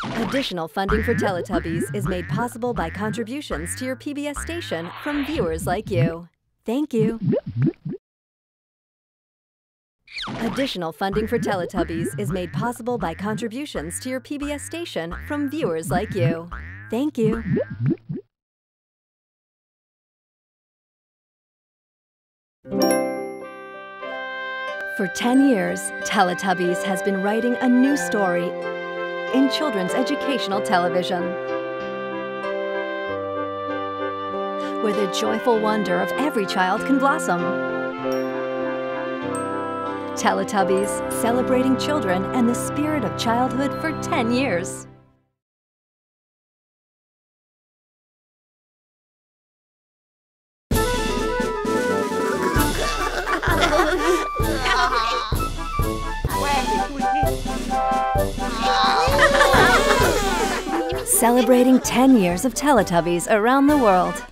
Additional funding for Teletubbies is made possible by contributions to your PBS station from viewers like you. Thank you. Additional funding for Teletubbies is made possible by contributions to your PBS station from viewers like you. Thank you. For 10 years, Teletubbies has been writing a new story in children's educational television, where the joyful wonder of every child can blossom. Teletubbies, celebrating children and the spirit of childhood for 10 years. Celebrating 10 years of Teletubbies around the world.